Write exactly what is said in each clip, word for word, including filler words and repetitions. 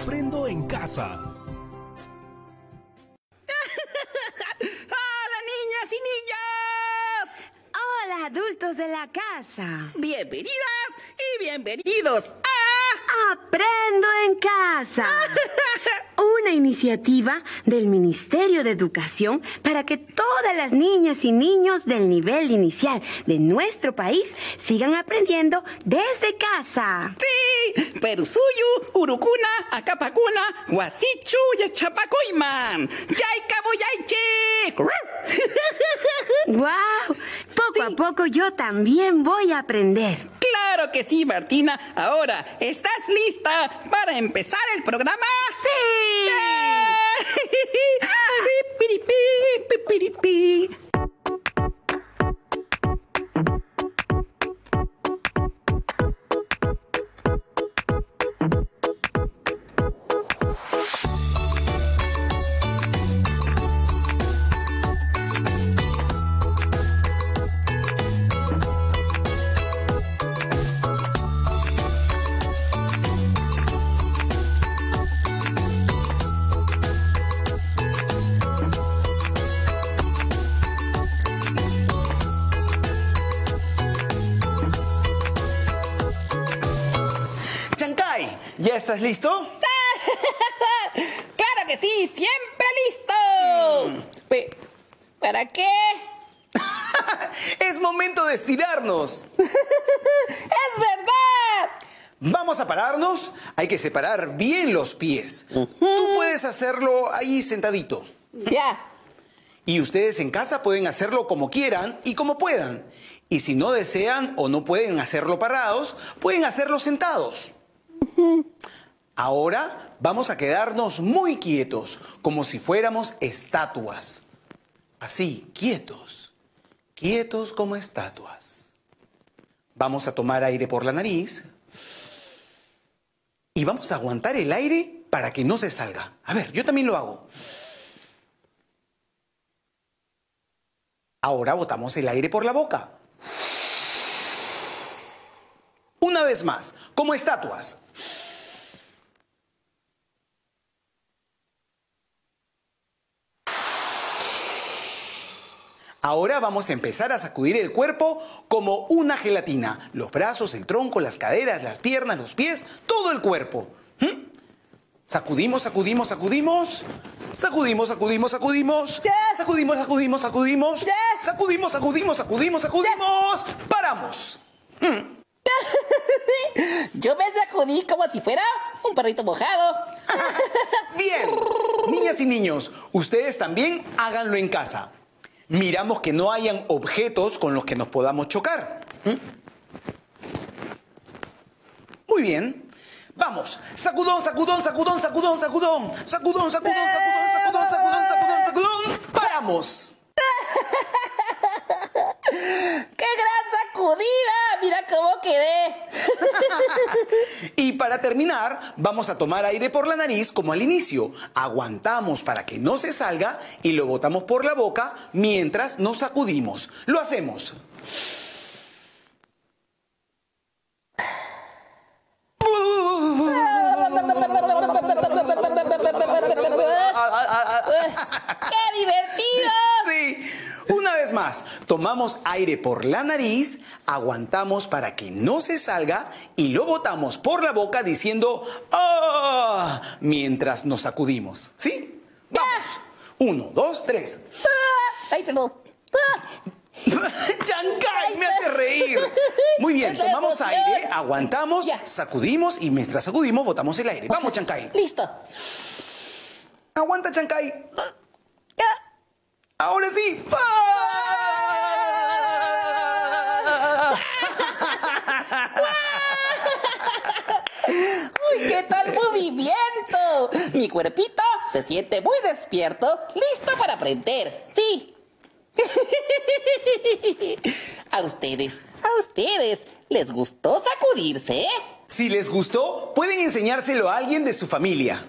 Aprendo en casa. ¡Hola, niñas y niños! Hola, adultos de la casa. Bienvenidas y bienvenidos a... Aprendo en casa. Una iniciativa del Ministerio de Educación para que todas las niñas y niños del nivel inicial de nuestro país sigan aprendiendo desde casa. Sí, Perusuyu, Urucuna, Acapacuna, Guasichu, Yachapacoiman, Yaicabuyaichi. ¡Wow! Poco a poco yo también voy a aprender. Claro que sí, Martina. Ahora, ¿estás lista para empezar el programa? ¡Sí! ¡Yeah! Pipiripi, pipiripi. ¿Ya estás listo? ¡Claro que sí! ¡Siempre listo! Mm. Pe- ¿Para qué? ¡Es momento de estirarnos! ¡Es verdad! Vamos a pararnos. Hay que separar bien los pies. Uh-huh. Tú puedes hacerlo ahí sentadito. Ya. Y ustedes en casa pueden hacerlo como quieran y como puedan. Y si no desean o no pueden hacerlo parados, pueden hacerlo sentados. Ahora vamos a quedarnos muy quietos, como si fuéramos estatuas. Así, quietos, quietos como estatuas. Vamos a tomar aire por la nariz y vamos a aguantar el aire para que no se salga. A ver, yo también lo hago. Ahora botamos el aire por la boca. Una vez más, como estatuas. Ahora vamos a empezar a sacudir el cuerpo como una gelatina. Los brazos, el tronco, las caderas, las piernas, los pies, todo el cuerpo. ¿Mm? Sacudimos, sacudimos, sacudimos. Sacudimos, sacudimos, sacudimos. Yeah. Sacudimos, sacudimos, sacudimos. Yeah. Sacudimos, sacudimos, sacudimos, sacudimos. Yeah. Paramos. ¿Mm? Yo me sacudí como si fuera un perrito mojado. Bien. Niñas y niños, ustedes también háganlo en casa. Miramos que no hayan objetos con los que nos podamos chocar. ¿Mm? Muy bien. Vamos. Sacudón, sacudón, sacudón, sacudón, sacudón. Sacudón, sacudón, sacudón, sacudón, sacudón, sacudón, sacudón. Paramos. ¡Qué gran sacudida! ¡Mira cómo quedé! Y para terminar, vamos a tomar aire por la nariz como al inicio. Aguantamos para que no se salga y lo botamos por la boca mientras nos sacudimos. Lo hacemos. ¡Qué divertido! Sí. Una vez más, tomamos aire por la nariz, aguantamos para que no se salga y lo botamos por la boca diciendo ¡ah! Mientras nos sacudimos. ¿Sí? ¡Vamos! Uno, dos, tres. ¡Ay, perdón! ¡Chancay! ¡Me hace reír! Muy bien, tomamos aire, aguantamos, sacudimos y mientras sacudimos botamos el aire. ¡Vamos, Chancay! ¡Listo! ¡Aguanta, Chancay! ¡Ahora sí! ¡Uy, qué tal movimiento! Mi cuerpito se siente muy despierto, listo para aprender. ¡Sí! A ustedes, a ustedes, ¿les gustó sacudirse? Si les gustó, pueden enseñárselo a alguien de su familia.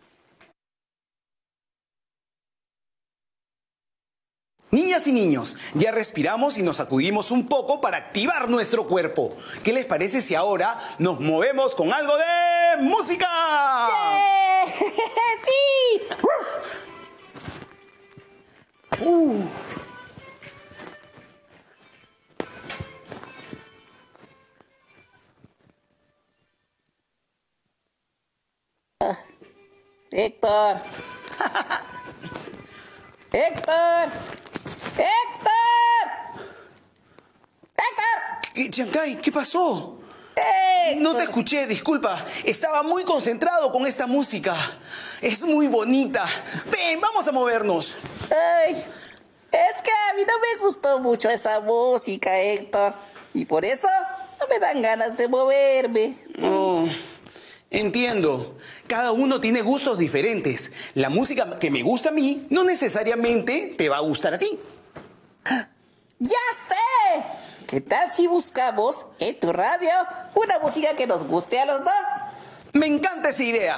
Niñas y niños, ya respiramos y nos sacudimos un poco para activar nuestro cuerpo. ¿Qué les parece si ahora nos movemos con algo de música? ¡Yeah! ¡Sí! Uh. Ah. Héctor. Héctor. Héctor. Héctor. ¿Qué, Chancay? ¿Qué pasó? Héctor. No te escuché, disculpa. Estaba muy concentrado con esta música. Es muy bonita. Ven, vamos a movernos. Ay, es que a mí no me gustó mucho esa música, Héctor. Y por eso no me dan ganas de moverme. Oh, entiendo. Cada uno tiene gustos diferentes. La música que me gusta a mí no necesariamente te va a gustar a ti. ¡Ya sé! ¿Qué tal si buscamos en tu radio una música que nos guste a los dos? Me encanta esa idea.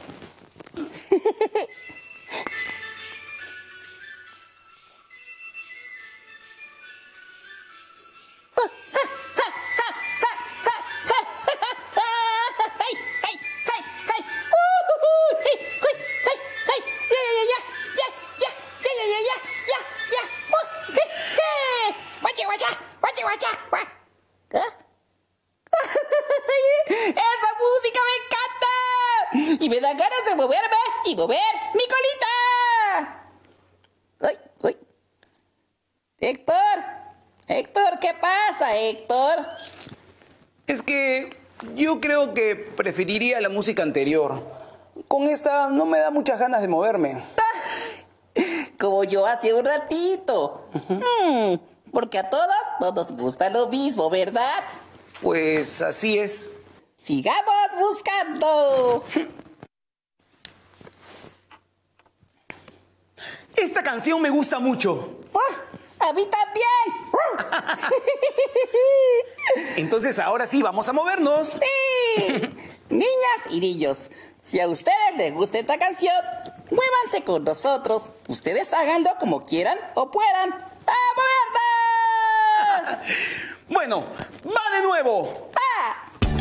¡Esa música me encanta! Y me dan ganas de moverme y mover mi colita. ¡Ay, ay! Héctor, Héctor, ¿qué pasa, Héctor? Es que yo creo que preferiría la música anterior. Con esta no me da muchas ganas de moverme. Como yo hace un ratito. Uh-huh. hmm, porque a todos no nos gusta lo mismo, ¿verdad? Pues así es. ¡Sigamos buscando! Esta canción me gusta mucho. ¡Oh! ¡A mí también! Entonces ahora sí, vamos a movernos. ¡Sí! Niñas y niños, si a ustedes les gusta esta canción, muévanse con nosotros. Ustedes háganlo como quieran o puedan. ¡A movernos! Bueno, va de nuevo. ¡Va!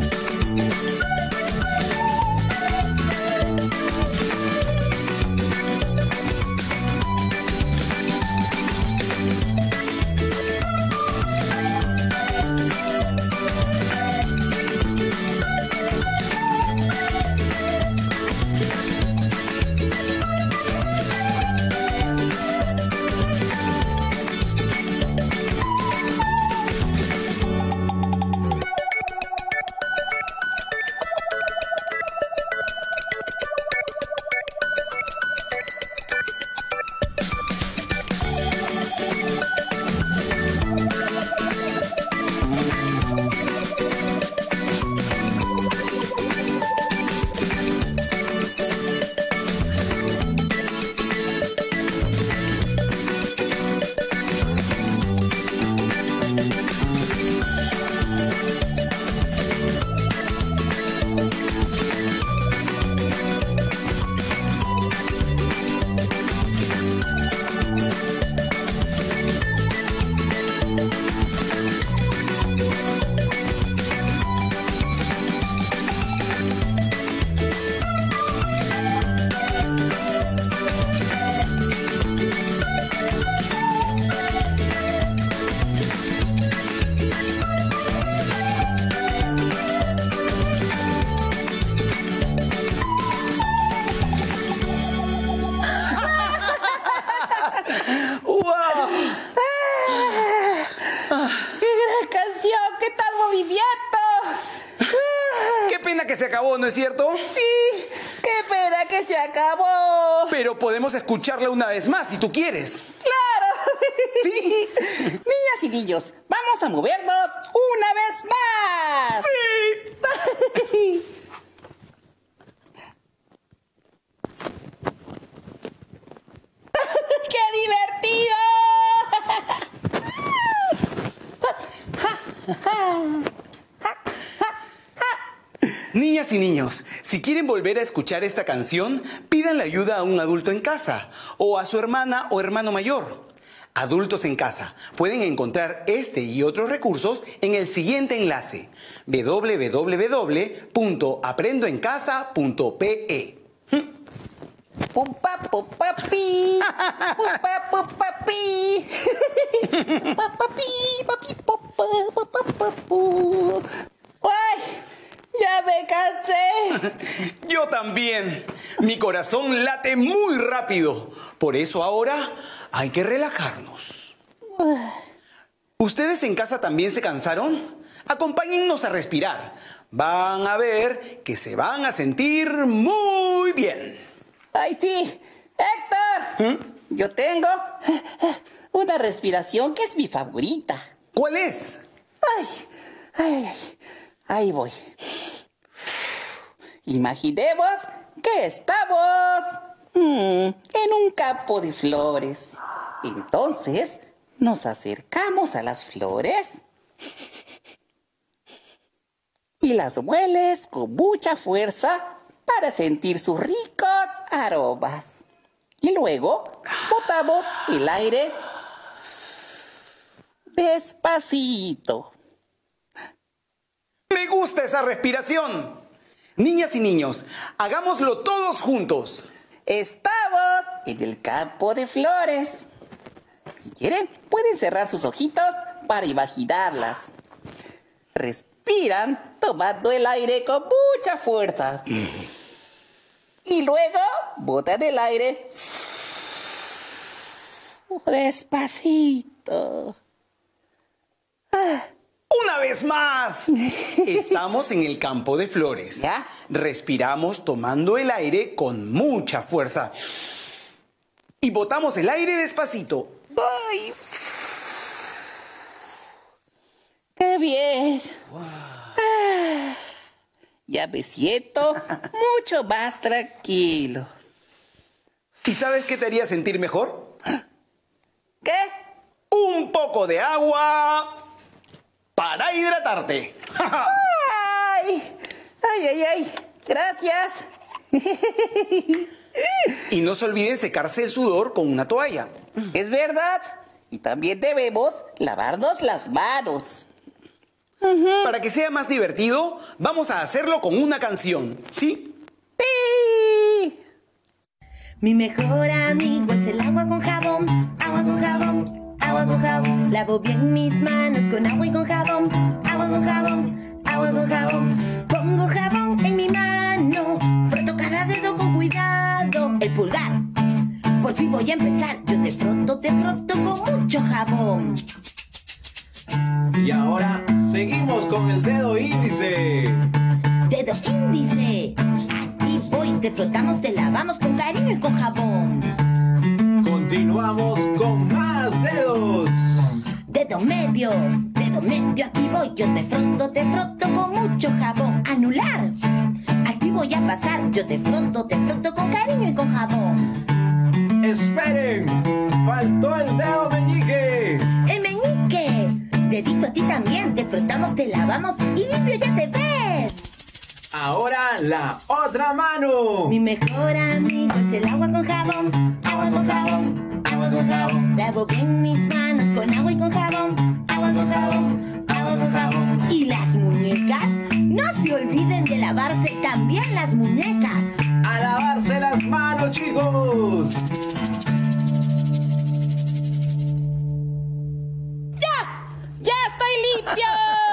Que se acabó, ¿no es cierto? Sí, qué pena que se acabó. Pero podemos escucharla una vez más si tú quieres. ¡Claro! Sí. Niñas y niños, vamos a movernos una vez más. Sí. ¡Qué divertido! Niñas y niños, si quieren volver a escuchar esta canción, pidan la ayuda a un adulto en casa o a su hermana o hermano mayor. Adultos en casa, pueden encontrar este y otros recursos en el siguiente enlace: w w w punto aprendo en casa punto p e. Pupa, pupa, pi. Pupa, pupa, pi. Pupa, papi, papi, pupa, pupa, pupu. ¡Ay! ¡Ya me cansé! Yo también. Mi corazón late muy rápido. Por eso ahora hay que relajarnos. ¿Ustedes en casa también se cansaron? Acompáñennos a respirar. Van a ver que se van a sentir muy bien. ¡Ay, sí! ¡Héctor! ¿Mm? Yo tengo una respiración que es mi favorita. ¿Cuál es? ¡Ay! ¡Ay! ay. Ahí voy. Imaginemos que estamos mm, en un campo de flores. Entonces, nos acercamos a las flores y las mueles con mucha fuerza para sentir sus ricos aromas. Y luego botamos el aire despacito. Me gusta esa respiración. Niñas y niños, hagámoslo todos juntos. Estamos en el campo de flores. Si quieren, pueden cerrar sus ojitos para imaginarlas. Respiran tomando el aire con mucha fuerza. Y luego botan el aire despacito. Ah. Una vez más. Estamos en el campo de flores. ¿Ya? Respiramos tomando el aire con mucha fuerza. Y botamos el aire despacito. ¡Ay! ¡Qué bien! Wow. Ah, ya me siento mucho más tranquilo. ¿Y sabes qué te haría sentir mejor? ¿Qué? Un poco de agua para hidratarte. ¡Ay! ¡Ay, ay, ay! ¡Gracias! Y no se olviden secarse el sudor con una toalla. Es verdad. Y también debemos lavarnos las manos. Para que sea más divertido, vamos a hacerlo con una canción, ¿sí? ¡Sí! Mi mejor amigo es el agua con jabón, agua con jabón, agua con jabón. Lavo bien mis manos con agua y con jabón, agua con jabón, agua con jabón. Pongo jabón en mi mano, froto cada dedo con cuidado. El pulgar, por fin voy a empezar. Yo te froto, te froto con mucho jabón. Y ahora seguimos con el dedo índice. Dedo índice, aquí voy, te frotamos, te lavamos con cariño y con jabón. Continuamos con más dedos. Dedo medio, dedo medio, aquí voy, yo te froto, te froto con mucho jabón. Anular, aquí voy a pasar, yo te froto, te froto con cariño y con jabón. Esperen, faltó el dedo meñique. El meñique, dedito a ti también, te frotamos, te lavamos y limpio ya te ves. Ahora la otra mano. Mi mejor amigo es el agua con jabón, agua con jabón, agua con jabón. Lavo bien mis manos con agua y con jabón, agua con jabón, agua con jabón. Y las muñecas, no se olviden de lavarse también las muñecas. A lavarse las manos, chicos. ¡Ya! ¡Ya estoy limpio!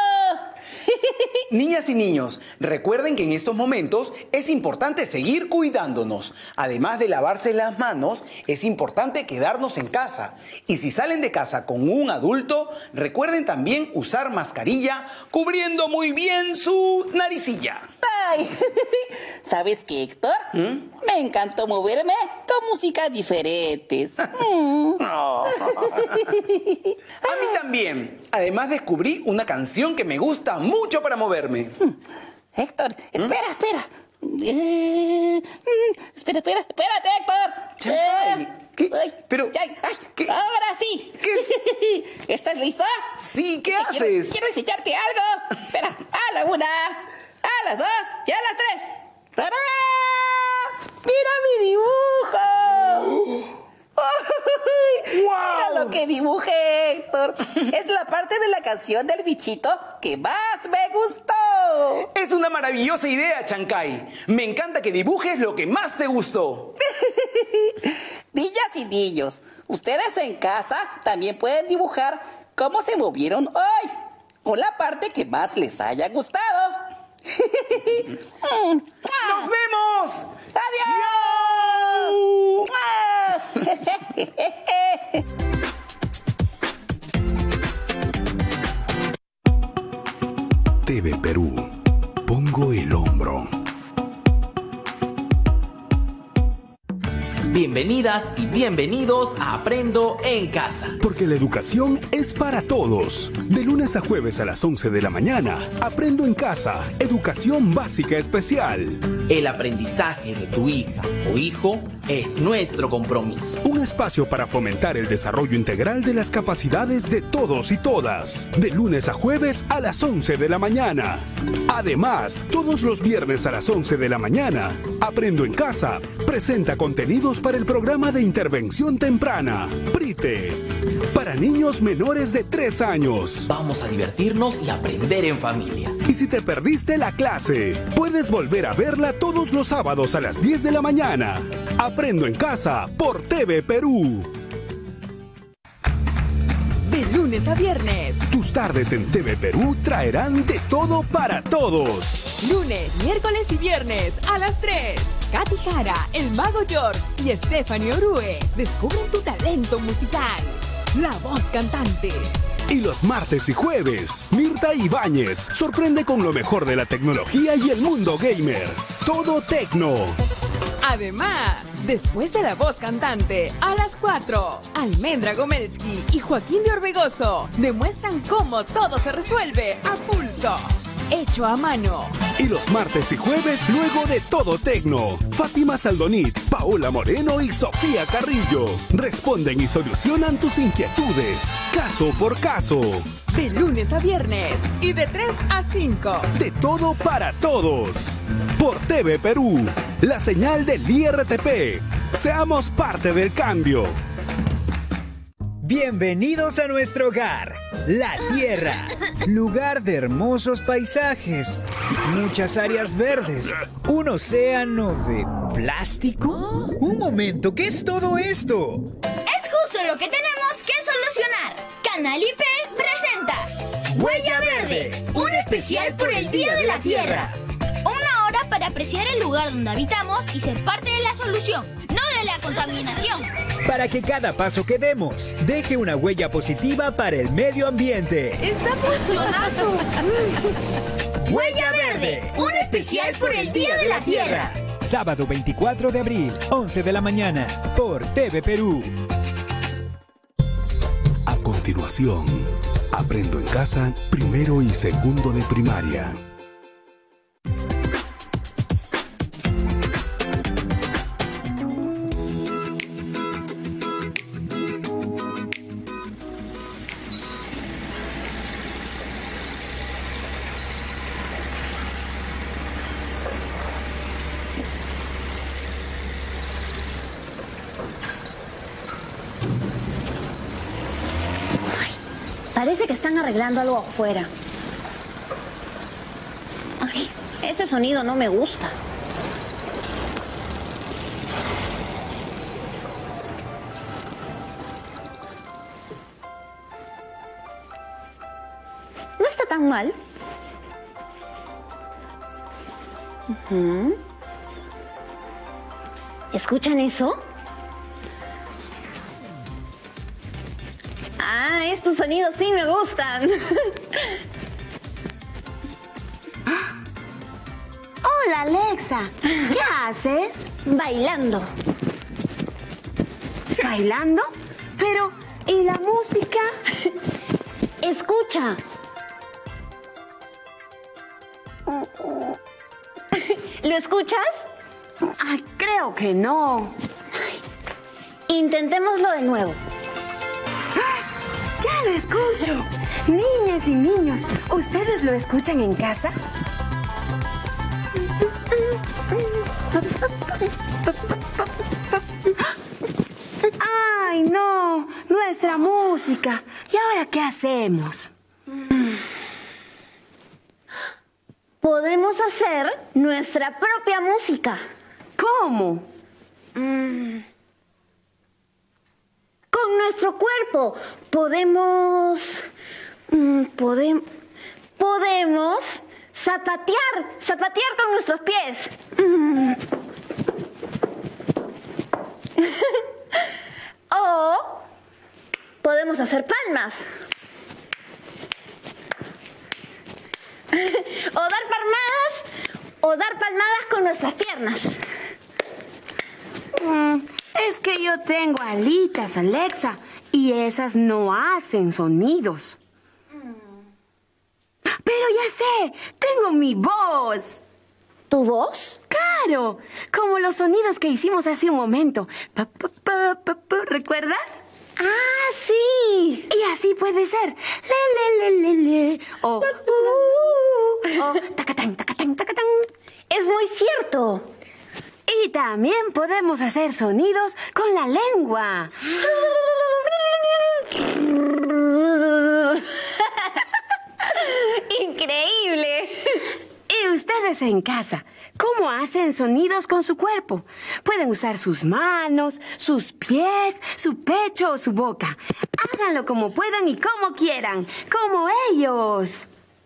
Niñas y niños, recuerden que en estos momentos es importante seguir cuidándonos. Además de lavarse las manos, es importante quedarnos en casa. Y si salen de casa con un adulto, recuerden también usar mascarilla, cubriendo muy bien su naricilla. ¡Ay! ¿Sabes qué, Héctor? ¿Mm? Me encantó moverme con músicas diferentes. Mm. Oh. A mí también. Además descubrí una canción que me gusta mucho para moverme. Héctor, espera, ¿Mm? espera. Eh, espera, espera, espérate, Héctor. Eh, ¿Qué? Ay, Pero, ay, ay, ¿qué? Ahora sí. ¿Qué? ¿Estás listo? Sí, ¿qué Quiero, haces? quiero enseñarte algo. Espera, a la una, a las dos y a las tres. ¡Tarán! ¡Mira mi dibujo! ¡Wow! Mira lo que dibujé, Héctor. Es la parte de la canción del bichito que más me gustó. Es una maravillosa idea, Chancay. Me encanta que dibujes lo que más te gustó. Niñas y niños, ustedes en casa también pueden dibujar cómo se movieron hoy o la parte que más les haya gustado. ¡Nos vemos! ¡Adiós! T V Perú. Pongo el hombro. Bienvenidas y bienvenidos a Aprendo en Casa. Porque la educación es para todos. De lunes a jueves a las once de la mañana, Aprendo en Casa, Educación Básica Especial. El aprendizaje de tu hija o hijo es nuestro compromiso. Un espacio para fomentar el desarrollo integral de las capacidades de todos y todas. De lunes a jueves a las once de la mañana. Además, todos los viernes a las once de la mañana, Aprendo en Casa presenta contenidos para el programa de intervención temprana, PRITE, para niños menores de tres años. Vamos a divertirnos y aprender en familia. Y si te perdiste la clase, puedes volver a verla todos los sábados a las diez de la mañana. Aprendo en Casa por T V Perú. De lunes a viernes. Tus tardes en T V Perú traerán de todo para todos. Lunes, miércoles y viernes a las tres. Katy Jara, el Mago George y Stephanie Orue descubren tu talento musical. La Voz Cantante. Y los martes y jueves, Mirta Ibáñez sorprende con lo mejor de la tecnología y el mundo gamer. Todo tecno. Además, después de La Voz Cantante, a las cuatro, Almendra Gomelski y Joaquín de Orbegoso demuestran cómo todo se resuelve a pulso. Hecho a mano. Y los martes y jueves, luego de Todo Tecno, Fátima Saldonit, Paola Moreno y Sofía Carrillo responden y solucionan tus inquietudes, caso por caso. De lunes a viernes y de tres a cinco. De todo para todos. Por T V Perú, la señal del I R T P. Seamos parte del cambio. Bienvenidos a nuestro hogar, la Tierra. Lugar de hermosos paisajes, muchas áreas verdes, un océano de plástico. Un momento, ¿qué es todo esto? Es justo lo que tenemos que solucionar. Canal I P presenta Huella Verde, un especial por el Día de la Tierra. Una hora para apreciar el lugar donde habitamos y ser parte de la solución, no de la contaminación. Para que cada paso que demos deje una huella positiva para el medio ambiente. ¡Está funcionando! Huella Verde, un especial por el Día de la Tierra. Sábado veinticuatro de abril, once de la mañana, por T V Perú. A continuación, Aprendo en Casa, primero y segundo de primaria. Parece que están arreglando algo afuera. Ay, este sonido no me gusta. No está tan mal. Uh-huh. ¿Escuchan eso? Ah, estos sonidos sí me gustan. Hola, Alexa. ¿Qué haces? Bailando. ¿Bailando? Pero, ¿y la música? Escucha. ¿Lo escuchas? Ay, creo que no. Intentémoslo de nuevo. ¡Ya lo escucho! Niñas y niños, ¿ustedes lo escuchan en casa? ¡Ay, no! Nuestra música. ¿Y ahora qué hacemos? Podemos hacer nuestra propia música. ¿Cómo? Mm. Con nuestro cuerpo. Podemos... Mm, podem- podemos zapatear. Zapatear con nuestros pies. Mm. O podemos hacer palmas. O dar palmadas, o dar palmadas con nuestras piernas. Mm, es que yo tengo alitas, Alexa, y esas no hacen sonidos. Pero ya sé, tengo mi voz. ¿Tu voz? Claro, como los sonidos que hicimos hace un momento. Pa, pa, pa, pa, pa, ¿recuerdas? ¡Ah, sí! Y así puede ser. Le, le, le, le, le. O... Uh, uh, o tacatán, tacatán, tacatán. Es muy cierto. Y también podemos hacer sonidos con la lengua. ¡Increíble! Y ustedes en casa, ¿cómo hacen sonidos con su cuerpo? Pueden usar sus manos, sus pies, su pecho o su boca. Háganlo como puedan y como quieran, como ellos.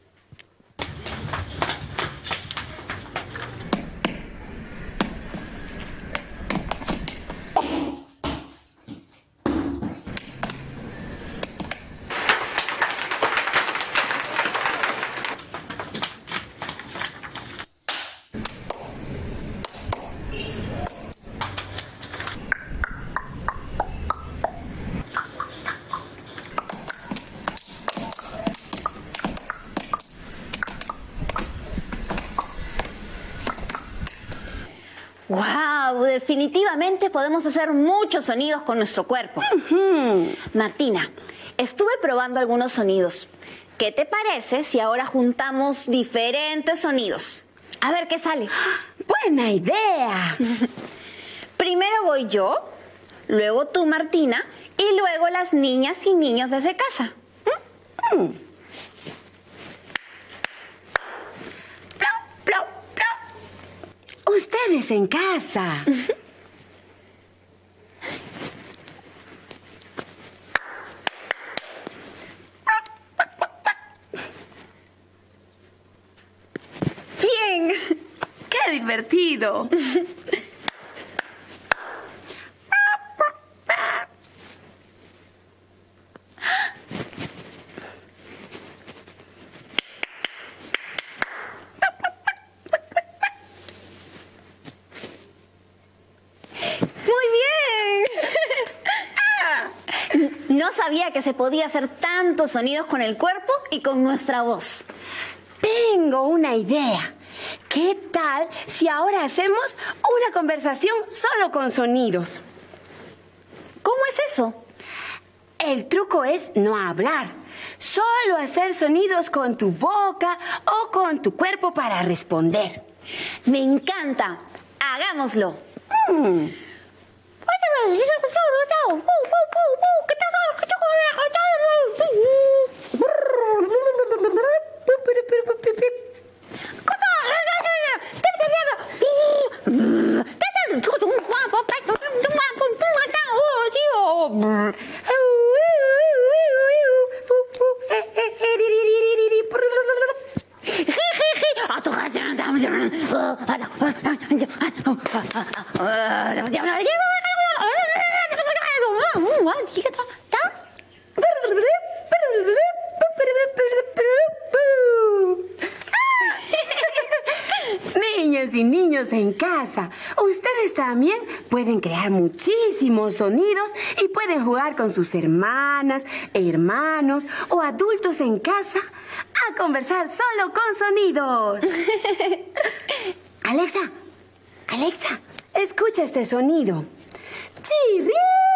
¡Wow! Definitivamente podemos hacer muchos sonidos con nuestro cuerpo. Uh-huh. Martina, estuve probando algunos sonidos. ¿Qué te parece si ahora juntamos diferentes sonidos? A ver qué sale. ¡Buena idea! Primero voy yo, luego tú, Martina, y luego las niñas y niños desde casa. Mm. Plop, plop, plop. Ustedes en casa. ¡Bien! ¡Qué divertido! No sabía que se podía hacer tantos sonidos con el cuerpo y con nuestra voz. Tengo una idea. ¿Qué tal si ahora hacemos una conversación solo con sonidos? ¿Cómo es eso? El truco es no hablar, solo hacer sonidos con tu boca o con tu cuerpo para responder. Me encanta. Hagámoslo. Mm. Niños y niños en casa, ustedes también pueden crear muchísimos sonidos y pueden jugar con sus hermanas, hermanos o adultos en casa a conversar solo con sonidos. Alexa, Alexa, escucha este sonido. ¡Chirrín!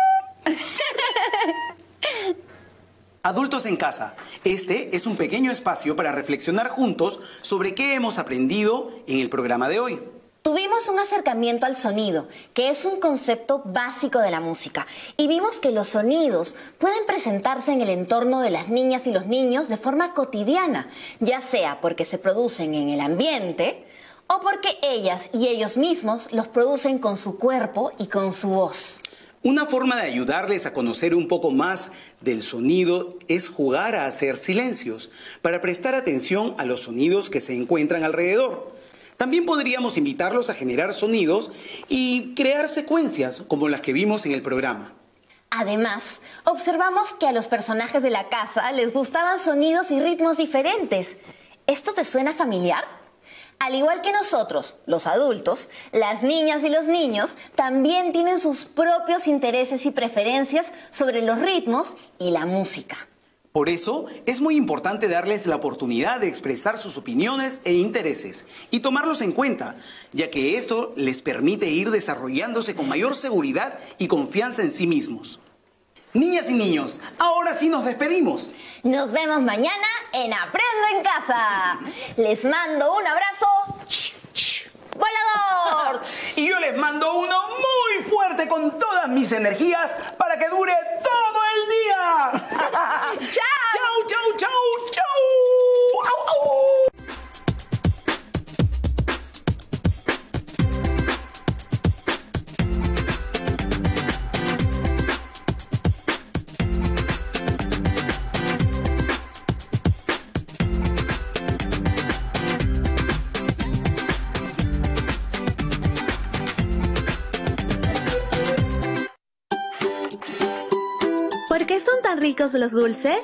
Adultos en casa, este es un pequeño espacio para reflexionar juntos sobre qué hemos aprendido en el programa de hoy. tuvimos un acercamiento al sonido, que es un concepto básico de la música, y vimos que los sonidos pueden presentarse en el entorno de las niñas y los niños de forma cotidiana, ya sea porque se producen en el ambiente o porque ellas y ellos mismos los producen con su cuerpo y con su voz. Una forma de ayudarles a conocer un poco más del sonido es jugar a hacer silencios, para prestar atención a los sonidos que se encuentran alrededor. También podríamos invitarlos a generar sonidos y crear secuencias como las que vimos en el programa. Además, observamos que a los personajes de la casa les gustaban sonidos y ritmos diferentes. ¿Esto te suena familiar? Al igual que nosotros, los adultos, las niñas y los niños también tienen sus propios intereses y preferencias sobre los ritmos y la música. Por eso, es muy importante darles la oportunidad de expresar sus opiniones e intereses y tomarlos en cuenta, ya que esto les permite ir desarrollándose con mayor seguridad y confianza en sí mismos. Niñas y niños, ahora sí nos despedimos. Nos vemos mañana en Aprendo en Casa. Les mando un abrazo volador. Y yo les mando uno muy fuerte con todas mis energías para que dure todo el día. ¡Chao! ¡Chau, chau, chau, chau! ¡Au, au! ¿Por qué son tan ricos los dulces?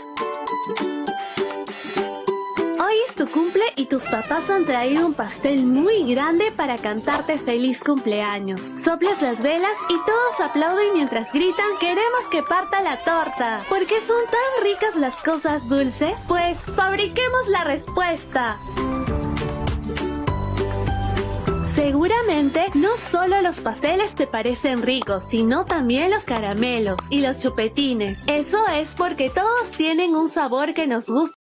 Hoy es tu cumple y tus papás han traído un pastel muy grande para cantarte feliz cumpleaños. Soplas las velas y todos aplauden mientras gritan "queremos que parta la torta". ¿Por qué son tan ricas las cosas dulces? Pues fabriquemos la respuesta. Seguramente no solo los pasteles te parecen ricos, sino también los caramelos y los chupetines. Eso es porque todos tienen un sabor que nos gusta